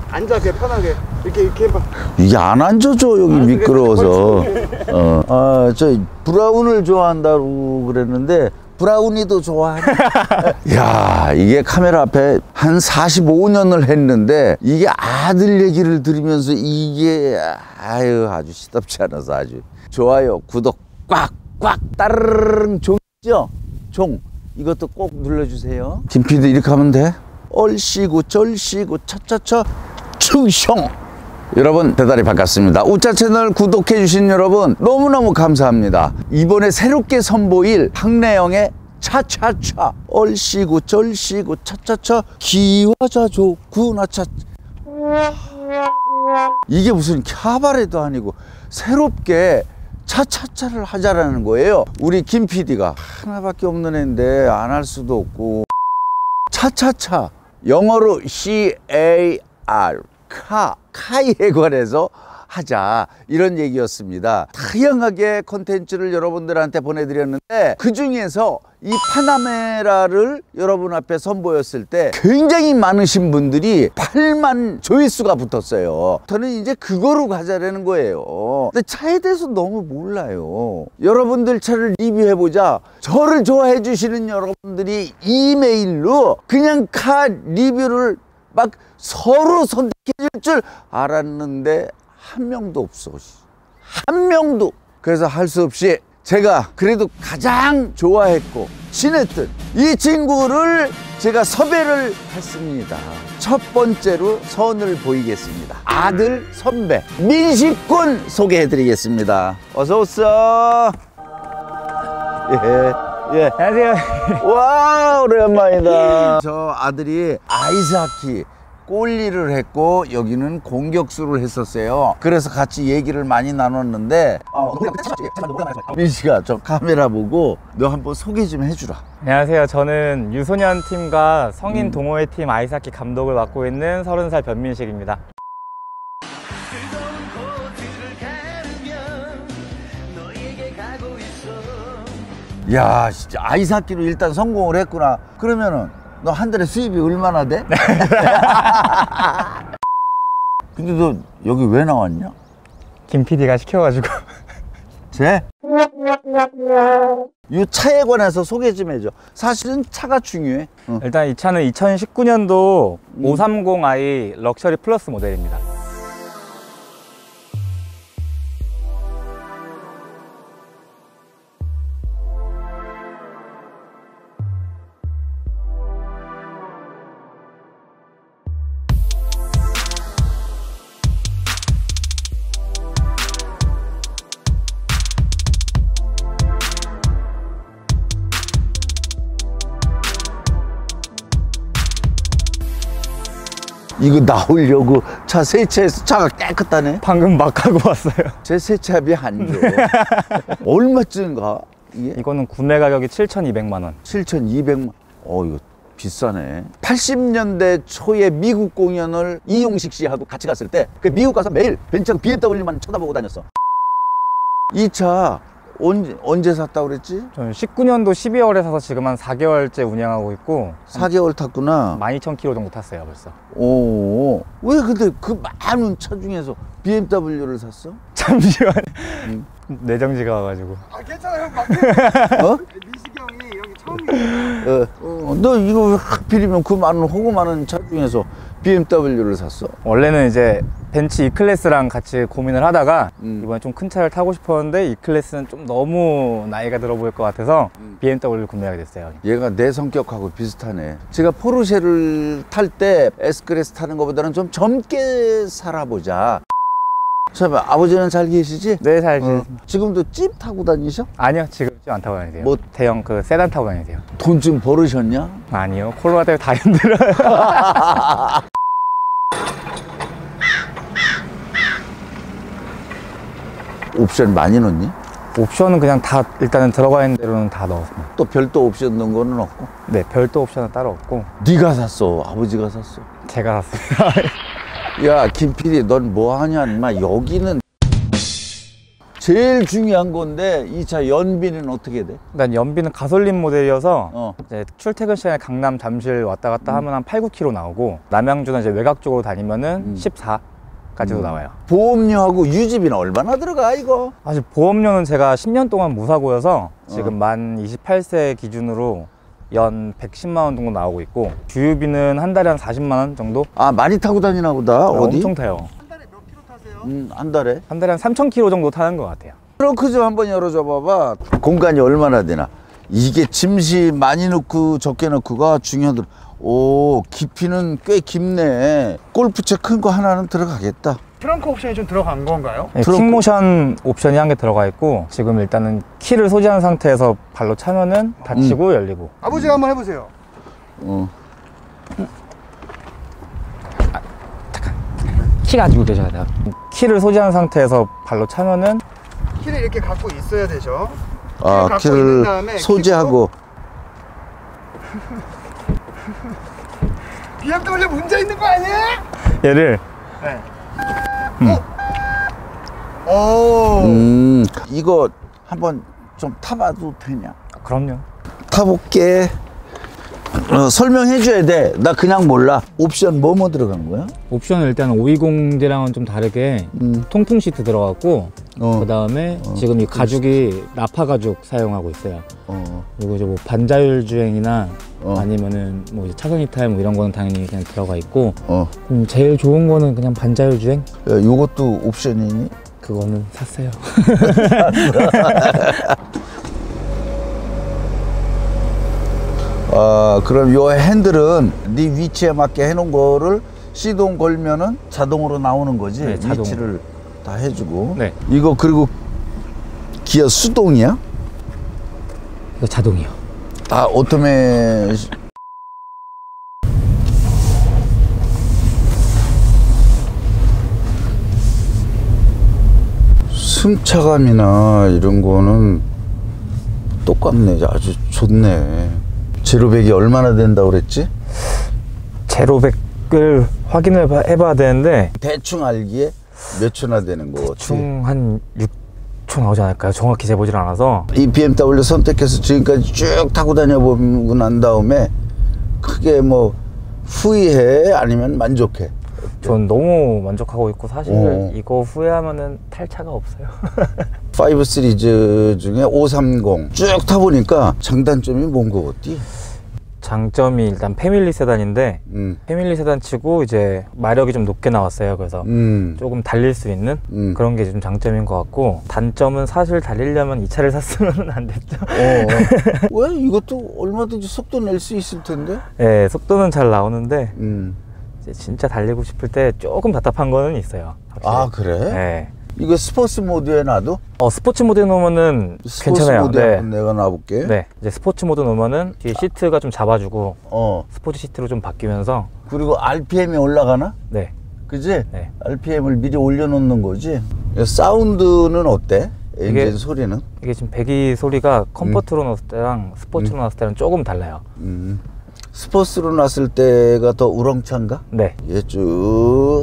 앉아 그냥 편하게 이렇게 해봐. 이게 안 앉아져 여기 미끄러워서. 저 브라운을 좋아한다고 그랬는데 브라운이도 좋아하네. 야, 이게 카메라 앞에 한 45년을 했는데 이게 아들 얘기를 들으면서 이게 아주 시덥지 않아서 아주 좋아요, 구독 꽉꽉 따르릉 종이죠? 종 이것도 꼭 눌러주세요. 김 PD 이렇게 하면 돼? 얼씨구 절씨구 차차차 충성. 여러분 대단히 반갑습니다. 우짜 채널 구독해 주신 여러분 너무너무 감사합니다. 이번에 새롭게 선보일 박래영의 차차차 얼씨구 절씨구 차차차 기와자조 구나차. 이게 무슨 캬바레도 아니고 새롭게 차차차를 하자라는 거예요. 우리 김 PD가 하나밖에 없는 애인데 안 할 수도 없고. 차차차 영어로 CAR 카에 관해서 하자 이런 얘기였습니다. 다양하게 콘텐츠를 여러분들한테 보내드렸는데 그 중에서 이 파나메라를 여러분 앞에 선보였을 때 굉장히 많으신 분들이 8만 조회수가 붙었어요. 저는 이제 그거로 가자라는 거예요. 근데 차에 대해서 너무 몰라요. 여러분들 차를 리뷰해보자. 저를 좋아해 주시는 여러분들이 이메일로 그냥 카 리뷰를 막 서로 선택해 줄 줄 알았는데 한 명도 없어. 한 명도. 그래서 할 수 없이 제가 그래도 가장 좋아했고 친했던 이 친구를 제가 섭외를 했습니다. 첫 번째로 선을 보이겠습니다. 아들 선배 민식군 소개해 드리겠습니다. 어서 오세요. 예. 안녕하세요. 와, 오랜만이다. 저 아들이 아이스하키 골리를 했고 여기는 공격수를 했었어요. 그래서 같이 얘기를 많이 나눴는데 민식아 저 카메라 보고 너 한번 소개 좀 해주라. 안녕하세요. 저는 유소년 팀과 성인 동호회 팀 아이스하키 감독을 맡고 있는 30살 변민식입니다. 야, 진짜 아이스하키로 일단 성공을 했구나. 그러면은 너 한 달에 수입이 얼마나 돼? 근데 너 여기 왜 나왔냐? 김 PD가 시켜가지고. 쟤? 이 차에 관해서 소개 좀 해줘. 사실은 차가 중요해. 일단 이 차는 2019년도 530i 럭셔리 플러스 모델입니다. 이거 나오려고 차 세차해서 차가 깨끗하네. 방금 막 하고 왔어요. 제 세차비 안 줘. 얼마쯤가? 이게? 이거는 구매 가격이 7,200만 원. 7,200만. 이거 비싸네. 80년대 초에 미국 공연을 이용식 씨하고 같이 갔을 때 그 미국 가서 매일 벤츠하고 BMW만 쳐다보고 다녔어. 이 차 언제 샀다고 그랬지? 저는 19년도 12월에 사서 지금 한 4개월째 운영하고 있고 4개월 tas구나. 12,000km 정도 탔어요 벌써. 오, 왜 근데 그 많은 차 중에서 BMW를 샀어? 잠시만요. 내정지가 와가지고. 괜찮아 형 맞게. 어? 민식이 형이 여기 처음이에요. 너 이거 왜 하필이면 그 많은 호구 많은 차 중에서 BMW를 샀어? 원래는 이제 벤츠 E클래스랑 같이 고민을 하다가 이번에 좀 큰 차를 타고 싶었는데 E클래스는 좀 너무 나이가 들어 보일 것 같아서 BMW를 구매하게 됐어요. 얘가 내 성격하고 비슷하네. 제가 포르쉐를 탈 때 S클래스 타는 것보다는 좀 젊게 살아보자. 참, 아버지는 잘 계시지? 네, 잘 지금도 찝 타고 다니셔? 아니요, 지금 좀 안 타고 다니세요. 뭐 대형 그 세단 타고 다니세요. 돈 좀 벌으셨냐? 아니요, 콜로라도에 다 힘들어요. 옵션 많이 넣니? 옵션은 그냥 다 일단은 들어가 있는 대로는 다 넣었습니다. 또 별도 옵션 넣은 거는 없고? 네, 별도 옵션은 따로 없고. 네가 샀어? 아버지가 샀어? 제가 샀습니다. 야, 김 PD 넌 뭐 하냐? 인마 여기는 제일 중요한 건데 이 차 연비는 어떻게 돼? 일단 연비는 가솔린 모델이어서 이제 출퇴근 시간에 강남 잠실 왔다 갔다 하면 한 8, 9km 나오고 남양주나 이제 외곽 쪽으로 다니면은 14까지도 나와요. 보험료하고 유지비는 얼마나 들어가 이거? 사실 보험료는 제가 10년 동안 무사고여서 지금 만 28세 기준으로 연 110만 원 정도 나오고 있고 주유비는 한 달에 한 40만 원 정도? 아 많이 타고 다니나 보다. 어디? 엄청 타요. 한 달에 몇 킬로 타세요? 한 달에? 한 달에 한 3,000km 정도 타는 것 같아요. 트렁크 좀 한번 열어줘 봐봐. 공간이 얼마나 되나? 이게 짐시 많이 넣고 적게 넣고가 중요하더라. 오, 깊이는 꽤 깊네. 골프채 큰 거 하나는 들어가겠다. 트렁크 옵션이 좀 들어간 건가요? 네, 킥모션 옵션이 한 개 들어가 있고 지금 일단은 키를 소지한 상태에서 발로 차면은 닫히고 열리고. 아버지가 한번 해보세요. 키 가지고 계셔야 돼요. 키를 소지한 상태에서 발로 차면은 키를 이렇게 갖고 있어야 되죠. 아, 갖고 키를 있는 다음에 소지하고. BMW 문제 있는 거 아니야? 얘를 네. 오. 이거 한번 좀 타봐도 되냐? 그럼요. 타볼게. 설명해 줘야 돼. 나 그냥 몰라. 옵션 뭐 들어간 거야? 옵션은 일단 520D랑은 좀 다르게 통풍 시트 들어갔고 그 다음에 지금 이 가죽이 나파 가죽 사용하고 있어요. 그리고 이제 뭐 반자율 주행이나 아니면은 뭐 이제 차선 이탈 뭐 이런 거는 당연히 그냥 들어가 있고 제일 좋은 거는 그냥 반자율 주행. 야, 요것도 옵션이니? 그거는 샀어요. 그럼 요 핸들은 네 위치에 맞게 해놓은 거를 시동 걸면은 자동으로 나오는 거지? 네, 자동으로. 위치를 다 해주고. 네. 이거 그리고 기어 수동이야? 이거 자동이요. 아, 오토메. 승차감이나 이런 거는 똑같네. 아주 좋네. 제로백이 얼마나 된다고 그랬지? 제로백을 확인을 해봐야 되는데 대충 알기에 몇 초나 되는 거 같아? 대충 한 6초 나오지 않을까요? 정확히 재보질 않아서. 이 BMW 선택해서 지금까지 쭉 타고 다녀보고 난 다음에 크게 뭐 후회해? 아니면 만족해? 전 너무 만족하고 있고 사실 이거 후회하면은 탈 차가 없어요. 5 시리즈 중에 530 쭉 타보니까 장단점이 뭔 거 같지? 장점이 일단 패밀리 세단인데 패밀리 세단 치고 이제 마력이 좀 높게 나왔어요. 그래서 조금 달릴 수 있는 그런 게 좀 장점인 것 같고 단점은 사실 달리려면 이 차를 샀으면 안 됐죠. 왜? 이것도 얼마든지 속도 낼 수 있을 텐데? 네, 속도는 잘 나오는데 이제 진짜 달리고 싶을 때 조금 답답한 거는 있어요. 확실히. 아, 그래? 네. 이거 스포츠 모드에 놔도? 스포츠 모드에 놓으면은 스포츠 괜찮아요. 모드에 네. 한번 내가 놔볼게. 네, 이제 스포츠 모드 놓으면은 뒤에 시트가 좀 잡아주고 스포츠 시트로 좀 바뀌면서. 그리고 RPM이 올라가나? 네. 그지? 네. RPM을 미리 올려놓는 거지. 사운드는 어때? 엔진 소리는? 이게 지금 배기 소리가 컴포트로 넣었을 때랑 스포츠로 넣었을 때는 조금 달라요. 스포츠로 놨을 때가 더 우렁찬가? 네. 얘 쭉.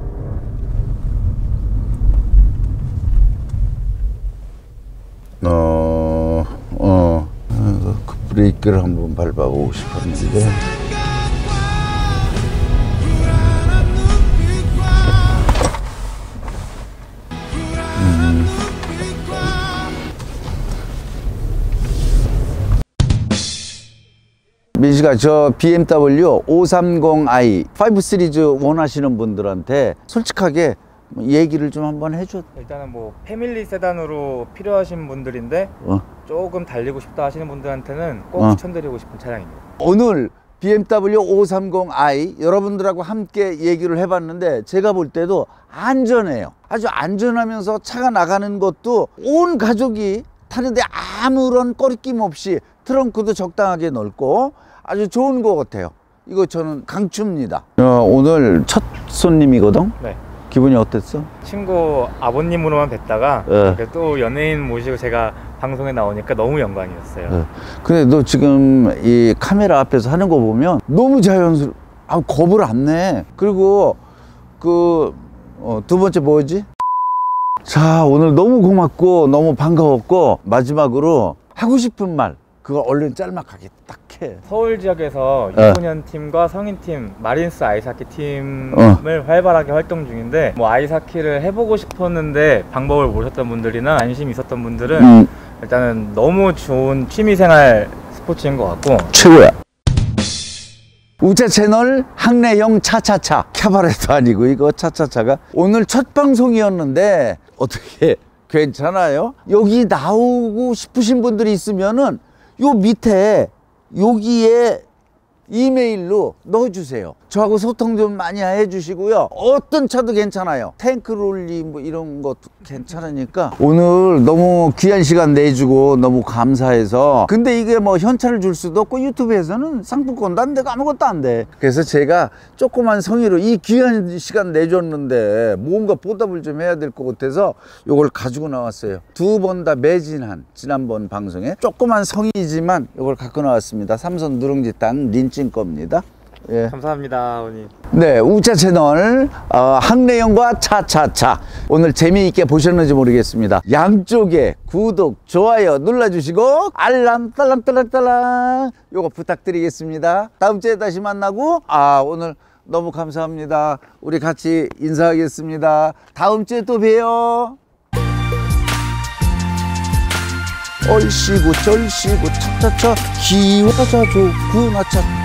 그 브레이크를 한번 밟아보고 싶었는데. 민식아, 저 BMW 530i 5 시리즈 원하시는 분들한테 솔직하게 얘기를 좀 한번 해줘. 일단은 뭐 패밀리 세단으로 필요하신 분들인데 조금 달리고 싶다 하시는 분들한테는 꼭 추천드리고 싶은 차량입니다. 오늘 BMW 530i 여러분들하고 함께 얘기를 해봤는데 제가 볼 때도 안전해요. 아주 안전하면서 차가 나가는 것도 온 가족이 타는데 아무런 꺼리낌 없이 트렁크도 적당하게 넓고 아주 좋은 것 같아요. 이거 저는 강추입니다. 오늘 첫 손님이거든? 네. 기분이 어땠어? 친구 아버님으로만 뵀다가 또 연예인 모시고 제가 방송에 나오니까 너무 영광이었어요. 근데 너 지금 이 카메라 앞에서 하는 거 보면 너무 자연스러워. 겁을 안 내. 그리고 그 두 번째 뭐지? 자, 오늘 너무 고맙고 너무 반가웠고 마지막으로 하고 싶은 말 그거 얼른 짤막하게 딱 해. 서울 지역에서 유소년 팀과 성인 팀, 마린스 아이스하키 팀을 활발하게 활동 중인데 뭐 아이스하키를 해보고 싶었는데 방법을 모르셨던 분들이나 관심 있었던 분들은 일단은 너무 좋은 취미생활 스포츠인 것 같고 최고야. 우자 채널 항래형 차차차 캐바레도 아니고 이거 차차차가 오늘 첫 방송이었는데 어떻게 괜찮아요? 여기 나오고 싶으신 분들이 있으면은 요 밑에 여기에 이메일로 넣어주세요. 저하고 소통 좀 많이 해주시고요. 어떤 차도 괜찮아요. 탱크롤리 뭐 이런 것도 괜찮으니까 오늘 너무 귀한 시간 내주고 너무 감사해서 근데 이게 뭐 현찰을 줄 수도 없고 유튜브에서는 상품권도 안 되고 아무것도 안 돼. 그래서 제가 조그만 성의로 이 귀한 시간 내줬는데 뭔가 보답을 좀 해야 될 것 같아서 이걸 가지고 나왔어요. 두 번 다 매진한 지난번 방송에 조그만 성의지만 이걸 갖고 나왔습니다. 삼선 누룽지 땅 린칭 겁니다. 예. 감사합니다, 아버님. 네, 우차 채널 항래형과 차차차 오늘 재미있게 보셨는지 모르겠습니다. 양쪽에 구독, 좋아요 눌러주시고 알람 딸랑딸랑딸랑 요거 부탁드리겠습니다. 다음 주에 다시 만나고 오늘 너무 감사합니다. 우리 같이 인사하겠습니다. 다음 주에 또 봬요. 얼씨구 쩔씨구 차차차 기와자 좋구나 차